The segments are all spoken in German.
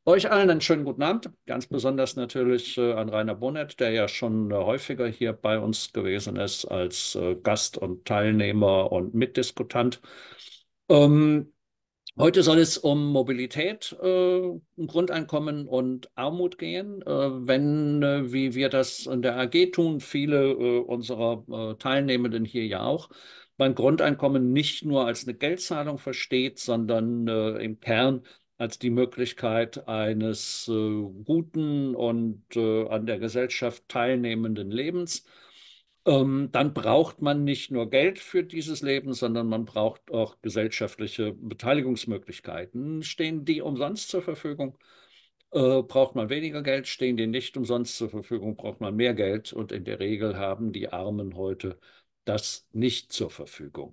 Euch allen einen schönen guten Abend. Ganz besonders natürlich an Rainer Bonnet, der ja schon häufiger hier bei uns gewesen ist als Gast und Teilnehmer und Mitdiskutant. Ähm, Heute soll es um Mobilität, Grundeinkommen und Armut gehen. Wenn, wie wir das in der AG tun, viele unserer Teilnehmenden hier ja auch, man Grundeinkommen nicht nur als eine Geldzahlung versteht, sondern im Kern als die Möglichkeit eines guten und an der Gesellschaft teilnehmenden Lebens. Dann braucht man nicht nur Geld für dieses Leben, sondern man braucht auch gesellschaftliche Beteiligungsmöglichkeiten. Stehen die umsonst zur Verfügung? Braucht man weniger Geld? Stehen die nicht umsonst zur Verfügung? Braucht man mehr Geld? Und in der Regel haben die Armen heute das nicht zur Verfügung.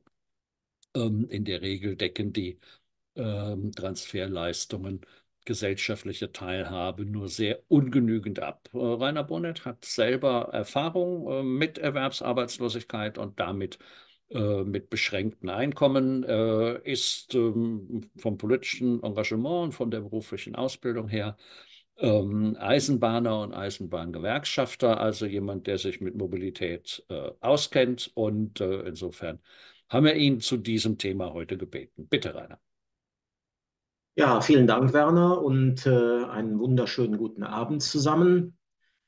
In der Regel decken die Transferleistungen gesellschaftliche Teilhabe nur sehr ungenügend ab. Rainer Bonnet hat selber Erfahrung mit Erwerbsarbeitslosigkeit und damit mit beschränktem Einkommen, ist vom politischen Engagement und von der beruflichen Ausbildung her Eisenbahner und Eisenbahngewerkschafter, also jemand, der sich mit Mobilität auskennt. Und insofern haben wir ihn zu diesem Thema heute gebeten. Bitte, Rainer. Ja, vielen Dank, Werner, und einen wunderschönen guten Abend zusammen.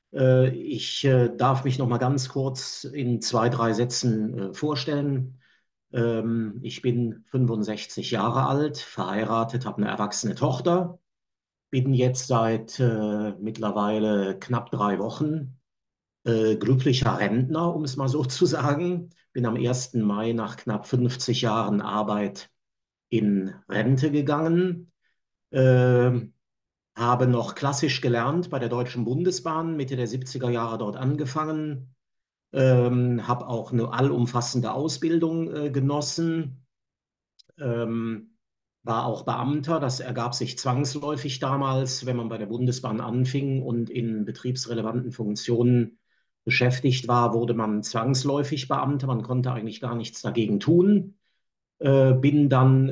Ich darf mich noch mal ganz kurz in zwei, drei Sätzen vorstellen. Ich bin 65 Jahre alt, verheiratet, habe eine erwachsene Tochter, bin jetzt seit mittlerweile knapp 3 Wochen glücklicher Rentner, um es mal so zu sagen. Bin am 1. Mai nach knapp 50 Jahren Arbeit in Rente gegangen. Ähm, Habe noch klassisch gelernt bei der Deutschen Bundesbahn, Mitte der 70er Jahre dort angefangen, habe auch eine allumfassende Ausbildung genossen, ähm, war auch Beamter. Das ergab sich zwangsläufig damals, wenn man bei der Bundesbahn anfing und in betriebsrelevanten Funktionen beschäftigt war, wurde man zwangsläufig Beamter. Man konnte eigentlich gar nichts dagegen tun. Bin dann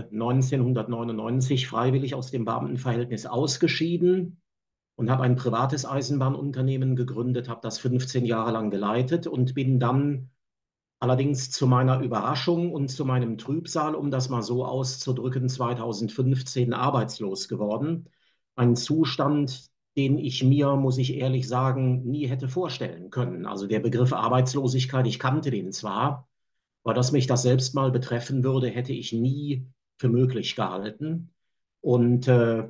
1999 freiwillig aus dem Beamtenverhältnis ausgeschieden und habe ein privates Eisenbahnunternehmen gegründet, habe das 15 Jahre lang geleitet und bin dann allerdings zu meiner Überraschung und zu meinem Trübsal, um das mal so auszudrücken, 2015 arbeitslos geworden. Ein Zustand, den ich mir, muss ich ehrlich sagen, nie hätte vorstellen können. Also der Begriff Arbeitslosigkeit, ich kannte den zwar, aber dass mich das selbst mal betreffen würde, hätte ich nie für möglich gehalten. Und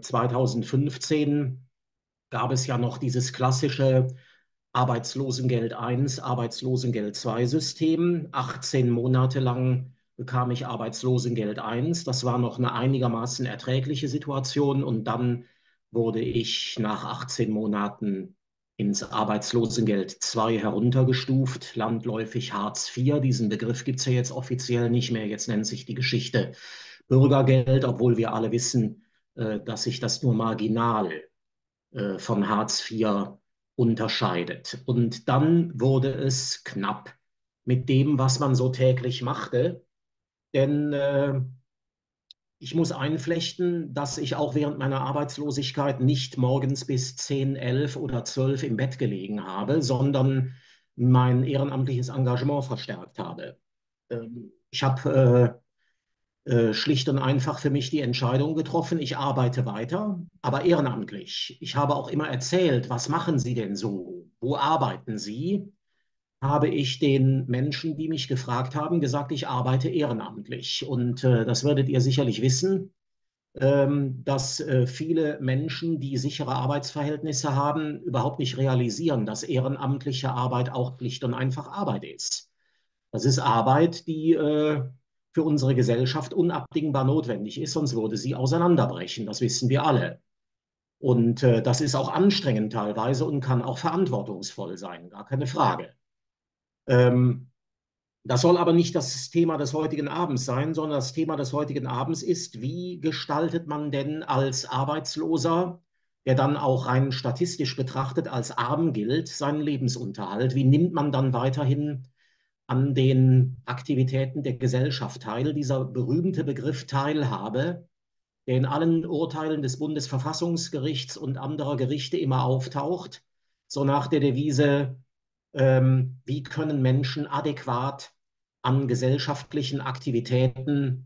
2015 gab es ja noch dieses klassische Arbeitslosengeld 1, Arbeitslosengeld 2 System. 18 Monate lang bekam ich Arbeitslosengeld 1. Das war noch eine einigermaßen erträgliche Situation. Und dann wurde ich nach 18 Monaten ins Arbeitslosengeld 2 heruntergestuft, landläufig Hartz IV. Diesen Begriff gibt es ja jetzt offiziell nicht mehr. Jetzt nennt sich die Geschichte Bürgergeld, obwohl wir alle wissen, dass sich das nur marginal von Hartz IV unterscheidet. Und dann wurde es knapp mit dem, was man so täglich machte. Denn ich muss einflechten, dass ich auch während meiner Arbeitslosigkeit nicht morgens bis 10, 11 oder 12 im Bett gelegen habe, sondern mein ehrenamtliches Engagement verstärkt habe. Ich habe schlicht und einfach für mich die Entscheidung getroffen, ich arbeite weiter, aber ehrenamtlich. Ich habe auch immer erzählt, was machen Sie denn so? Wo arbeiten Sie? Habe ich den Menschen, die mich gefragt haben, gesagt, ich arbeite ehrenamtlich. Und das werdet ihr sicherlich wissen, dass viele Menschen, die sichere Arbeitsverhältnisse haben, überhaupt nicht realisieren, dass ehrenamtliche Arbeit auch schlicht und einfach Arbeit ist. Das ist Arbeit, die für unsere Gesellschaft unabdingbar notwendig ist, sonst würde sie auseinanderbrechen. Das wissen wir alle. Und das ist auch anstrengend teilweise und kann auch verantwortungsvoll sein, gar keine Frage. Ähm, Das soll aber nicht das Thema des heutigen Abends sein, sondern das Thema des heutigen Abends ist, wie gestaltet man denn als Arbeitsloser, der dann auch rein statistisch betrachtet als arm gilt, seinen Lebensunterhalt? Wie nimmt man dann weiterhin an den Aktivitäten der Gesellschaft teil? Dieser berühmte Begriff Teilhabe, der in allen Urteilen des Bundesverfassungsgerichts und anderer Gerichte immer auftaucht, so nach der Devise, wie können Menschen adäquat an gesellschaftlichen Aktivitäten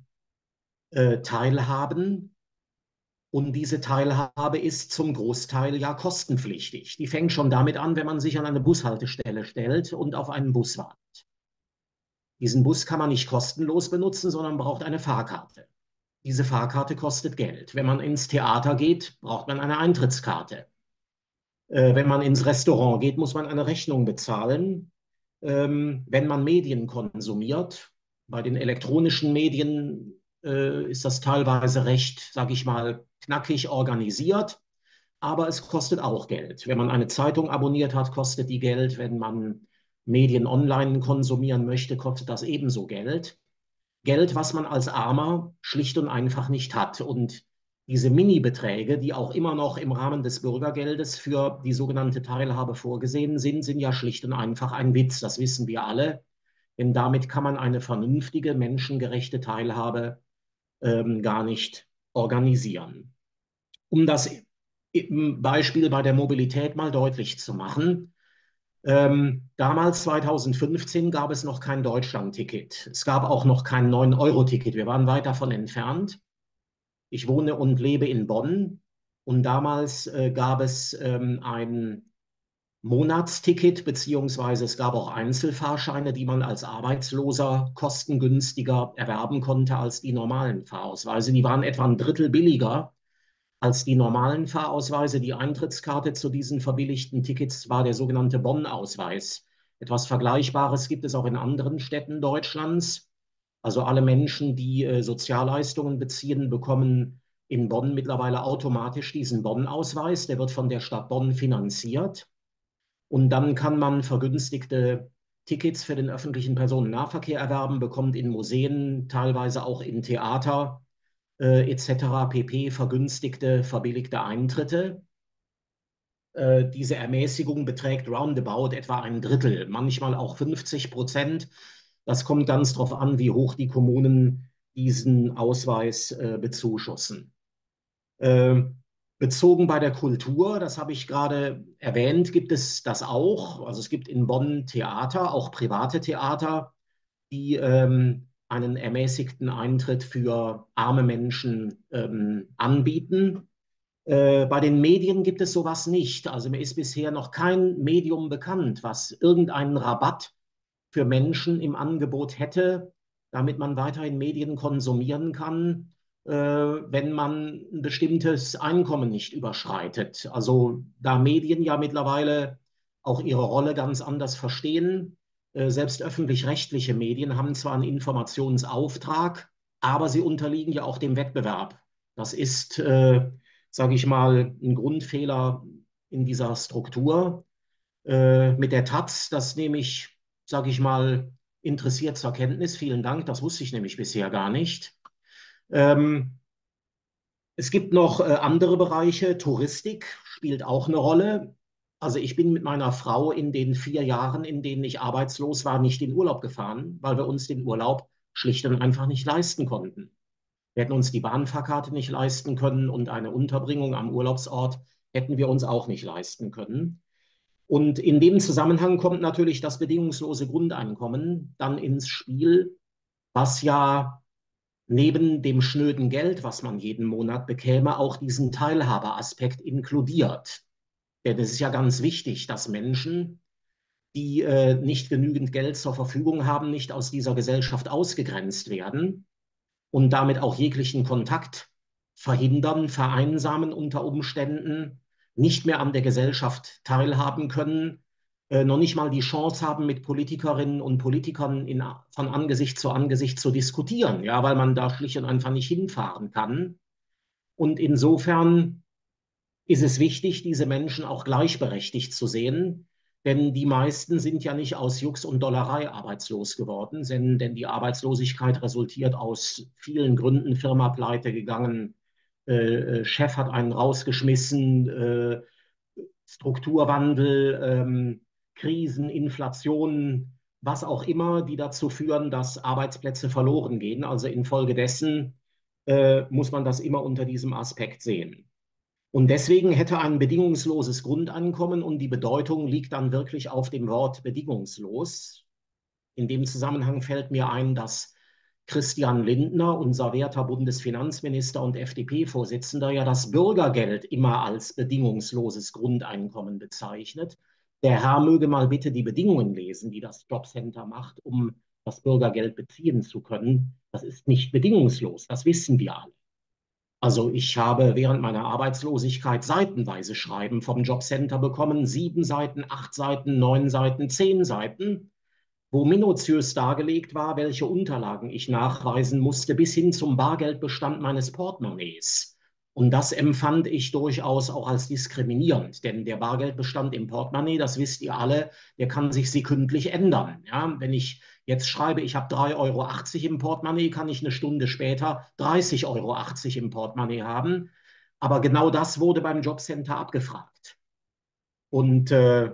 teilhaben. Und diese Teilhabe ist zum Großteil ja kostenpflichtig. Die fängt schon damit an, wenn man sich an eine Bushaltestelle stellt und auf einen Bus wartet. Diesen Bus kann man nicht kostenlos benutzen, sondern braucht eine Fahrkarte. Diese Fahrkarte kostet Geld. Wenn man ins Theater geht, braucht man eine Eintrittskarte. Wenn man ins Restaurant geht, muss man eine Rechnung bezahlen. Wenn man Medien konsumiert, bei den elektronischen Medien ist das teilweise recht, sage ich mal, knackig organisiert, aber es kostet auch Geld. Wenn man eine Zeitung abonniert hat, kostet die Geld. Wenn man Medien online konsumieren möchte, kostet das ebenso Geld. Geld, was man als Armer schlicht und einfach nicht hat. Und diese Minibeträge, die auch immer noch im Rahmen des Bürgergeldes für die sogenannte Teilhabe vorgesehen sind, sind ja schlicht und einfach ein Witz. Das wissen wir alle. Denn damit kann man eine vernünftige, menschengerechte Teilhabe gar nicht organisieren. Um das im Beispiel bei der Mobilität mal deutlich zu machen, damals 2015 gab es noch kein Deutschland-Ticket. Es gab auch noch kein 9-Euro-Ticket. Wir waren weit davon entfernt. Ich wohne und lebe in Bonn und damals gab es ein Monatsticket, beziehungsweise es gab auch Einzelfahrscheine, die man als Arbeitsloser kostengünstiger erwerben konnte als die normalen Fahrausweise. Die waren etwa ein Drittel billiger als die normalen Fahrausweise. Die Eintrittskarte zu diesen verbilligten Tickets war der sogenannte Bonn-Ausweis. Etwas Vergleichbares gibt es auch in anderen Städten Deutschlands. Also alle Menschen, die Sozialleistungen beziehen, bekommen in Bonn mittlerweile automatisch diesen Bonn-Ausweis. Der wird von der Stadt Bonn finanziert. Und dann kann man vergünstigte Tickets für den öffentlichen Personennahverkehr erwerben, bekommt in Museen, teilweise auch in Theater etc. pp. Vergünstigte, verbilligte Eintritte. Diese Ermäßigung beträgt roundabout etwa ein Drittel, manchmal auch 50%. Das kommt ganz darauf an, wie hoch die Kommunen diesen Ausweis bezuschussen. Äh, Bezogen bei der Kultur, das habe ich gerade erwähnt, gibt es das auch. Also es gibt in Bonn Theater, auch private Theater, die einen ermäßigten Eintritt für arme Menschen anbieten. Bei den Medien gibt es sowas nicht. Also mir ist bisher noch kein Medium bekannt, was irgendeinen Rabatt für Menschen im Angebot hätte, damit man weiterhin Medien konsumieren kann, wenn man ein bestimmtes Einkommen nicht überschreitet. Also da Medien ja mittlerweile auch ihre Rolle ganz anders verstehen, selbst öffentlich-rechtliche Medien haben zwar einen Informationsauftrag, aber sie unterliegen ja auch dem Wettbewerb. Das ist, sage ich mal, ein Grundfehler in dieser Struktur. Mit der Taz, das nehme ich, sage ich mal, interessiert zur Kenntnis. Vielen Dank, das wusste ich nämlich bisher gar nicht. Ähm, Es gibt noch andere Bereiche. Touristik spielt auch eine Rolle. Also ich bin mit meiner Frau in den 4 Jahren, in denen ich arbeitslos war, nicht in Urlaub gefahren, weil wir uns den Urlaub schlicht und einfach nicht leisten konnten. Wir hätten uns die Bahnfahrkarte nicht leisten können und eine Unterbringung am Urlaubsort hätten wir uns auch nicht leisten können. Und in dem Zusammenhang kommt natürlich das bedingungslose Grundeinkommen dann ins Spiel, was ja neben dem schnöden Geld, was man jeden Monat bekäme, auch diesen Teilhaberaspekt inkludiert. Denn es ist ja ganz wichtig, dass Menschen, die nicht genügend Geld zur Verfügung haben, nicht aus dieser Gesellschaft ausgegrenzt werden und damit auch jeglichen Kontakt verhindern, vereinsamen unter Umständen, nicht mehr an der Gesellschaft teilhaben können, noch nicht mal die Chance haben, mit Politikerinnen und Politikern von Angesicht zu diskutieren, ja, weil man da schlicht und einfach nicht hinfahren kann. Und insofern ist es wichtig, diese Menschen auch gleichberechtigt zu sehen. Denn die meisten sind ja nicht aus Jux und Dollerei arbeitslos geworden, denn die Arbeitslosigkeit resultiert aus vielen Gründen. Firma pleite gegangen, Chef hat einen rausgeschmissen, Strukturwandel, Krisen, Inflation, was auch immer, die dazu führen, dass Arbeitsplätze verloren gehen. Also infolgedessen muss man das immer unter diesem Aspekt sehen. Und deswegen hätte ein bedingungsloses Grundeinkommen, und die Bedeutung liegt dann wirklich auf dem Wort bedingungslos. In dem Zusammenhang fällt mir ein, dass Christian Lindner, unser werter Bundesfinanzminister und FDP-Vorsitzender, ja das Bürgergeld immer als bedingungsloses Grundeinkommen bezeichnet. Der Herr möge mal bitte die Bedingungen lesen, die das Jobcenter macht, um das Bürgergeld beziehen zu können. Das ist nicht bedingungslos, das wissen wir alle. Also ich habe während meiner Arbeitslosigkeit seitenweise Schreiben vom Jobcenter bekommen, 7 Seiten, 8 Seiten, 9 Seiten, 10 Seiten, wo minutiös dargelegt war, welche Unterlagen ich nachweisen musste, bis hin zum Bargeldbestand meines Portemonnaies. Und das empfand ich durchaus auch als diskriminierend, denn der Bargeldbestand im Portemonnaie, das wisst ihr alle, der kann sich sekündlich ändern. Ja, wenn ich jetzt schreibe, ich habe 3,80 € im Portemonnaie, kann ich eine Stunde später 30,80 € im Portemonnaie haben. Aber genau das wurde beim Jobcenter abgefragt. Und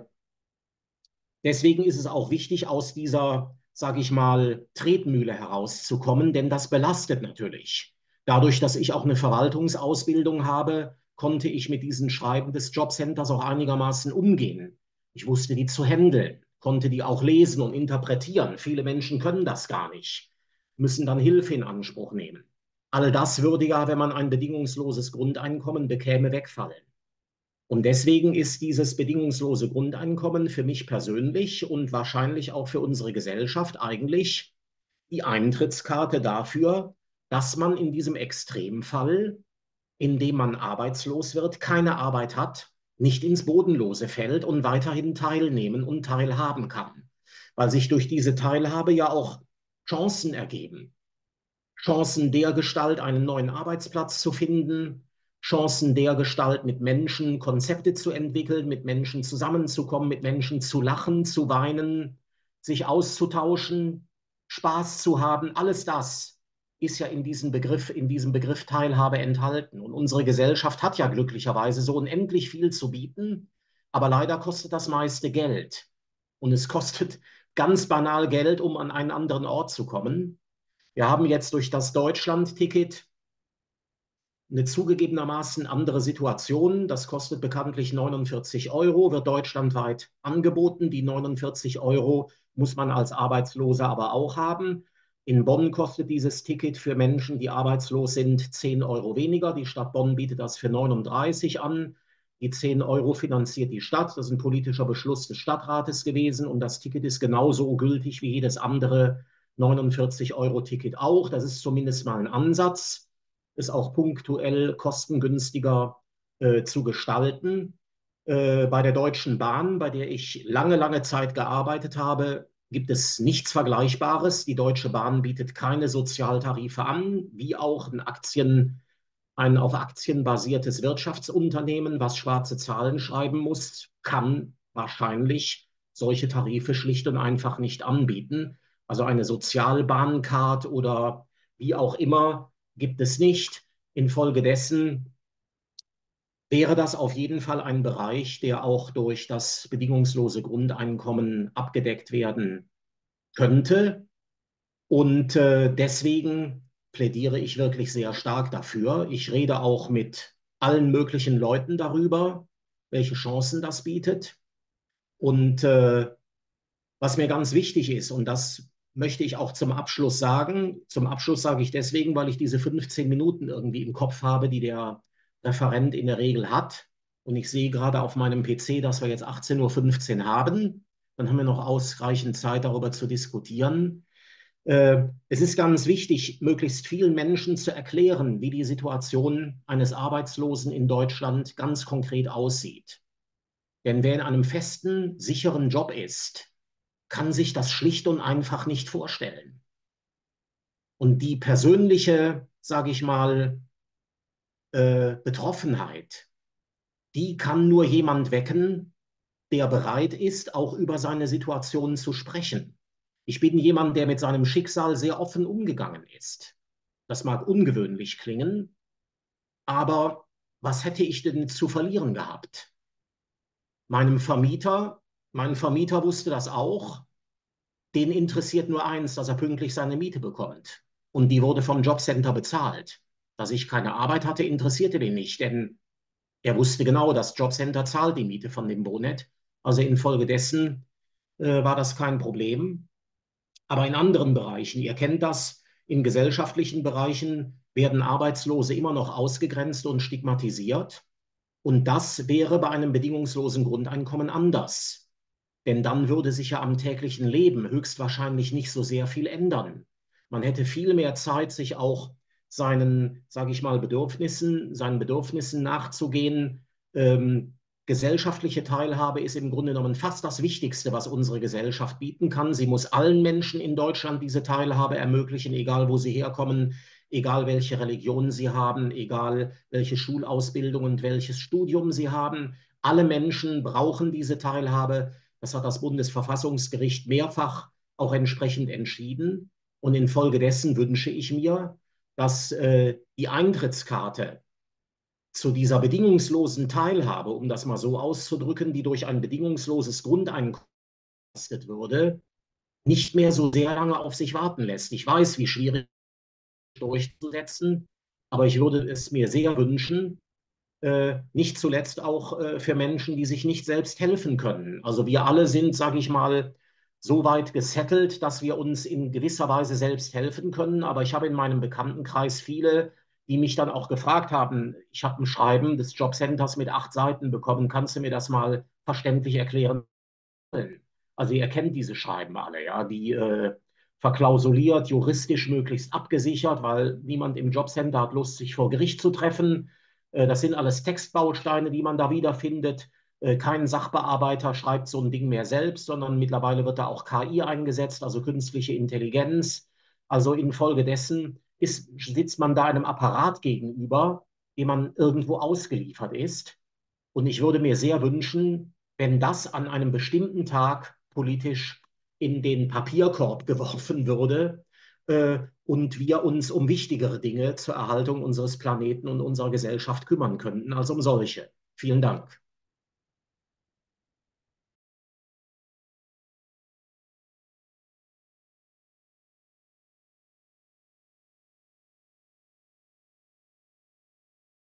deswegen ist es auch wichtig, aus dieser, sage ich mal, Tretmühle herauszukommen, denn das belastet natürlich. Dadurch, dass ich auch eine Verwaltungsausbildung habe, konnte ich mit diesen Schreiben des Jobcenters auch einigermaßen umgehen. Ich wusste die zu handeln, konnte die auch lesen und interpretieren. Viele Menschen können das gar nicht, müssen dann Hilfe in Anspruch nehmen. All das würde ja, wenn man ein bedingungsloses Grundeinkommen bekäme, wegfallen. Und deswegen ist dieses bedingungslose Grundeinkommen für mich persönlich und wahrscheinlich auch für unsere Gesellschaft eigentlich die Eintrittskarte dafür, dass man in diesem Extremfall, in dem man arbeitslos wird, keine Arbeit hat, nicht ins Bodenlose fällt und weiterhin teilnehmen und teilhaben kann. Weil sich durch diese Teilhabe ja auch Chancen ergeben. Chancen dergestalt, einen neuen Arbeitsplatz zu finden, Chancen dergestalt, mit Menschen Konzepte zu entwickeln, mit Menschen zusammenzukommen, mit Menschen zu lachen, zu weinen, sich auszutauschen, Spaß zu haben. Alles das ist ja in diesem Begriff Teilhabe enthalten. Und unsere Gesellschaft hat ja glücklicherweise so unendlich viel zu bieten, aber leider kostet das meiste Geld. Und es kostet ganz banal Geld, um an einen anderen Ort zu kommen. Wir haben jetzt durch das Deutschland-Ticket eine zugegebenermaßen andere Situation. Das kostet bekanntlich 49 €, wird deutschlandweit angeboten. Die 49 € muss man als Arbeitsloser aber auch haben. In Bonn kostet dieses Ticket für Menschen, die arbeitslos sind, 10 € weniger. Die Stadt Bonn bietet das für 39 an. Die 10 € finanziert die Stadt. Das ist ein politischer Beschluss des Stadtrates gewesen. Und das Ticket ist genauso gültig wie jedes andere 49-Euro-Ticket auch. Das ist zumindest mal ein Ansatz, ist auch punktuell kostengünstiger zu gestalten. Bei der Deutschen Bahn, bei der ich lange, lange Zeit gearbeitet habe, gibt es nichts Vergleichbares. Die Deutsche Bahn bietet keine Sozialtarife an, wie auch ein auf Aktien basiertes Wirtschaftsunternehmen, was schwarze Zahlen schreiben muss, kann wahrscheinlich solche Tarife schlicht und einfach nicht anbieten. Also eine Sozialbahncard oder wie auch immer gibt es nicht. Infolgedessen wäre das auf jeden Fall ein Bereich, der auch durch das bedingungslose Grundeinkommen abgedeckt werden könnte. Und deswegen plädiere ich wirklich sehr stark dafür. Ich rede auch mit allen möglichen Leuten darüber, welche Chancen das bietet. Und was mir ganz wichtig ist, und das möchte ich auch zum Abschluss sagen, zum Abschluss sage ich deswegen, weil ich diese 15 Minuten irgendwie im Kopf habe, die der Referent in der Regel hat. Und ich sehe gerade auf meinem PC, dass wir jetzt 18:15 Uhr haben. Dann haben wir noch ausreichend Zeit, darüber zu diskutieren. Es ist ganz wichtig, möglichst vielen Menschen zu erklären, wie die Situation eines Arbeitslosen in Deutschland ganz konkret aussieht. Denn wer in einem festen, sicheren Job ist, kann sich das schlicht und einfach nicht vorstellen. Und die persönliche, sage ich mal, Betroffenheit, die kann nur jemand wecken, der bereit ist, auch über seine Situation zu sprechen. Ich bin jemand, der mit seinem Schicksal sehr offen umgegangen ist. Das mag ungewöhnlich klingen, aber was hätte ich denn zu verlieren gehabt? Meinem Vermieter, mein Vermieter wusste das auch, den interessiert nur eins, dass er pünktlich seine Miete bekommt. Und die wurde vom Jobcenter bezahlt. Dass ich keine Arbeit hatte, interessierte den nicht, denn er wusste genau, das Jobcenter zahlt die Miete von dem Bonet. Also infolgedessen war das kein Problem. Aber in anderen Bereichen, ihr kennt das, in gesellschaftlichen Bereichen werden Arbeitslose immer noch ausgegrenzt und stigmatisiert. Und das wäre bei einem bedingungslosen Grundeinkommen anders. Denn dann würde sich ja am täglichen Leben höchstwahrscheinlich nicht so sehr viel ändern. Man hätte viel mehr Zeit, sich auch sage ich mal, seinen Bedürfnissen nachzugehen. Ähm, Gesellschaftliche Teilhabe ist im Grunde genommen fast das Wichtigste, was unsere Gesellschaft bieten kann. Sie muss allen Menschen in Deutschland diese Teilhabe ermöglichen, egal wo sie herkommen, egal welche Religion sie haben, egal welche Schulausbildung und welches Studium sie haben. Alle Menschen brauchen diese Teilhabe. Das hat das Bundesverfassungsgericht mehrfach auch entsprechend entschieden. Und infolgedessen wünsche ich mir, dass die Eintrittskarte zu dieser bedingungslosen Teilhabe, um das mal so auszudrücken, die durch ein bedingungsloses Grundeinkommen geleistet würde, nicht mehr so sehr lange auf sich warten lässt. Ich weiß, wie schwierig es durchzusetzen, aber ich würde es mir sehr wünschen, nicht zuletzt auch für Menschen, die sich nicht selbst helfen können. Also wir alle sind, sage ich mal, so weit gesettelt, dass wir uns in gewisser Weise selbst helfen können. Aber ich habe in meinem Bekanntenkreis viele, die mich dann auch gefragt haben, ich habe ein Schreiben des Jobcenters mit 8 Seiten bekommen, kannst du mir das mal verständlich erklären? Also ihr kennt diese Schreiben alle, ja, die verklausuliert, juristisch möglichst abgesichert, weil niemand im Jobcenter hat Lust, sich vor Gericht zu treffen. Das sind alles Textbausteine, die man da wiederfindet. Kein Sachbearbeiter schreibt so ein Ding mehr selbst, sondern mittlerweile wird da auch KI eingesetzt, also künstliche Intelligenz. Also infolgedessen sitzt man da einem Apparat gegenüber, dem man irgendwo ausgeliefert ist. Und ich würde mir sehr wünschen, wenn das an einem bestimmten Tag politisch in den Papierkorb geworfen würde und wir uns um wichtigere Dinge zur Erhaltung unseres Planeten und unserer Gesellschaft kümmern könnten als um solche. Vielen Dank.